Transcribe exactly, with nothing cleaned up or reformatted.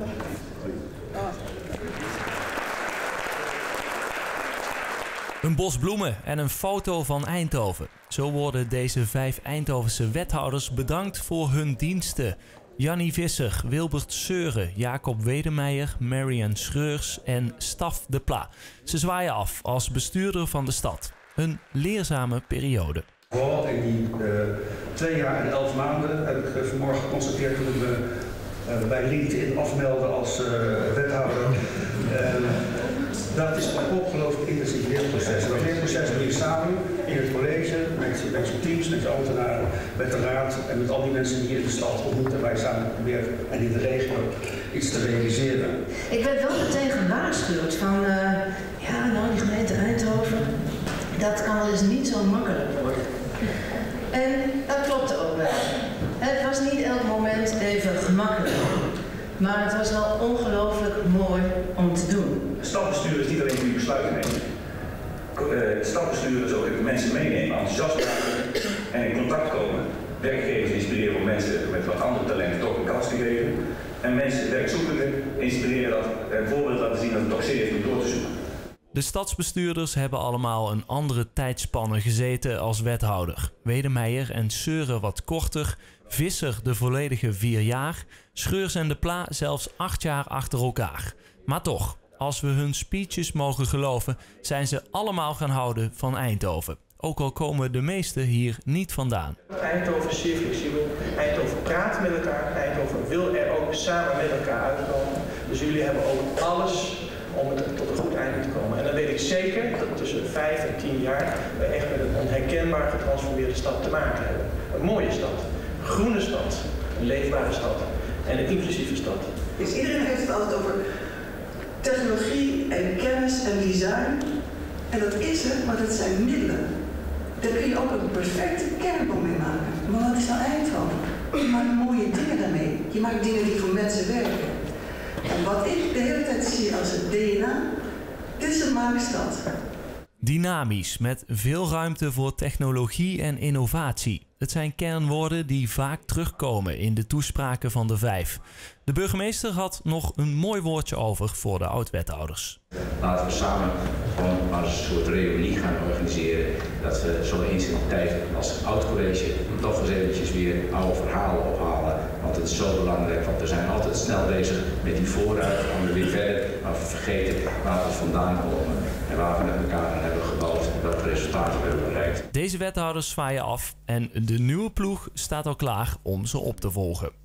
Een bos bloemen en een foto van Eindhoven. Zo worden deze vijf Eindhovense wethouders bedankt voor hun diensten. Jannie Visser, Wilbert Seuren, Jacob Wedemeijer, Marian Schreurs en Staf de Pla. Ze zwaaien af als bestuurder van de stad. Een leerzame periode. Vooral in die uh, twee jaar en elf maanden heb ik uh, vanmorgen geconstateerd toen ik me uh, bij LinkedIn afmeldde als uh, wethouder. Uh, dat is een ongelooflijk intensief leerproces. Dat leerproces doe je samen in het college, met, met je teams, met je ambtenaren, met de raad en met al die mensen die je in de stad ontmoeten en wij samen proberen en in de regio iets te realiseren. Ik werd wel meteen gewaarschuwd van, uh, ja nou die gemeente Eindhoven, dat kan wel eens niet zo makkelijk worden. En dat klopte ook wel. Het was niet elk moment even gemakkelijk. Maar het was wel ongelooflijk mooi om te doen. Stadbestuur is niet alleen goede besluiten nemen. Uh, stadbestuur is ook dat mensen meenemen, enthousiast maken en in contact komen. Werkgevers inspireren om mensen met wat andere talenten toch een kans te geven. En mensen, werkzoekenden, inspireren dat en voorbeeld laten zien dat het toch serieus moet door te zoeken. De stadsbestuurders hebben allemaal een andere tijdspanne gezeten als wethouder. Wedemeijer en Seuren wat korter, Visser de volledige vier jaar, Schreurs en de Pla zelfs acht jaar achter elkaar. Maar toch, als we hun speeches mogen geloven, zijn ze allemaal gaan houden van Eindhoven. Ook al komen de meesten hier niet vandaan. Eindhoven is zeer flexibel, Eindhoven praat met elkaar, Eindhoven wil er ook samen met elkaar uitkomen. Dus jullie hebben ook alles om het tot een goed einde te komen. En dan weet ik zeker dat tussen vijf en tien jaar we echt met een onherkenbaar getransformeerde stad te maken hebben. Een mooie stad, een groene stad, een leefbare stad en een inclusieve stad. Dus iedereen heeft het altijd over technologie en kennis en design. En dat is het, maar dat zijn middelen. Daar kun je ook een perfecte kernbom mee maken. Maar wat is nou Eindhoven? Je maakt mooie dingen daarmee. Je maakt dingen die voor mensen werken. En wat ik de hele tijd zie als het D N A, dit is een maakstad. Dynamisch, met veel ruimte voor technologie en innovatie. Het zijn kernwoorden die vaak terugkomen in de toespraken van de vijf. De burgemeester had nog een mooi woordje over voor de oud-wethouders. Laten we samen gewoon als een soort reunie gaan organiseren. Dat we zo eens in de tijd als oud-college toch eens eventjes weer oude verhalen ophalen. Want het is zo belangrijk, want we zijn altijd snel bezig met die vooruit. Gaan we weer verder, maar we vergeten waar we vandaan komen. En waar we met elkaar aan hebben gebouwd en welke resultaten we hebben bereikt. Deze wethouders zwaaien af en de nieuwe ploeg staat al klaar om ze op te volgen.